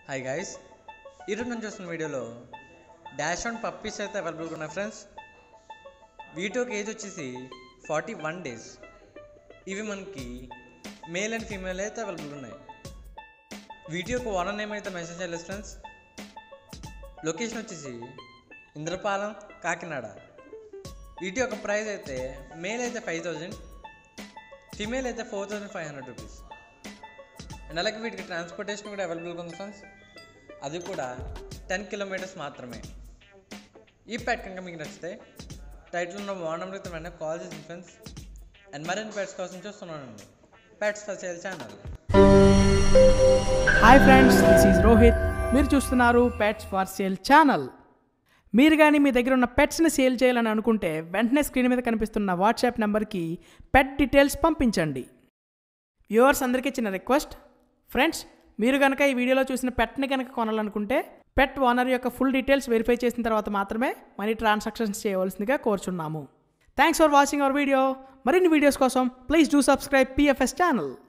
Hi guys, ఈరోజు నేను చూస్తున్న వీడియోలో డాష్ అండ్ పప్పీస్ అయితే అవైలబుల్గా ఉన్నాయి ఫ్రెండ్స్. వీటికి ఏజ్ వచ్చేసి 41 డేస్. ఇవి మనకి మేల్ అండ్ ఫీమేల్ అయితే అవైలబుల్గా ఉన్నాయి. వీడియోకి ఓనర్ నేమ్ అయితే మెన్షన్ చేయలేదు ఫ్రెండ్స్. లొకేషన్ వచ్చేసి ఇంద్రపాలెం, కాకినాడ. వీటి యొక్క ప్రైస్ అయితే మేల్ అయితే 5,000, ఫీమేల్ అయితే 4,500 రూపీస్. అండ్ అలాగే వీటికి ట్రాన్స్పోర్టేషన్ కూడా అవైలబుల్గా ఉంది ఫ్రెండ్స్. అది కూడా 10 కిలోమీటర్స్ మాత్రమే. ఈ పెట్ కనుక మీకు నచ్చితే టైటిల్ ఉన్న ఓనర్ నెంబర్కి వెంటనే కాల్ చేసి ఫ్రెండ్స్. అండ్ మరిన్ని పెట్స్ కోసం చూస్తున్నానండి pets for sale channel. Hi friends, this is Rohit. మీరు చూస్తున్నారు పెట్స్ ఫర్ సేల్ ఛానల్. మీరు కానీ మీ దగ్గర ఉన్న పెట్స్ని సేల్ చేయాలని అనుకుంటే వెంటనే స్క్రీన్ మీద కనిపిస్తున్న వాట్సాప్ నెంబర్కి పెట్ డీటెయిల్స్ పంపించండి. వ్యూవర్స్ అందరికీ చిన్న రిక్వెస్ట్ ఫ్రెండ్స్, మీరు కనుక ఈ వీడియోలో చూసిన పెట్ని కనుక కొనాలనుకుంటే పెట్ ఓనర్ యొక్క ఫుల్ డీటెయిల్స్ వెరిఫై చేసిన తర్వాత మాత్రమే మనీ ట్రాన్సాక్షన్స్ చేయవలసిందిగా కోరుచున్నాము. Thanks for watching our video. మరిన్ని వీడియోస్ కోసం please do subscribe PFS channel.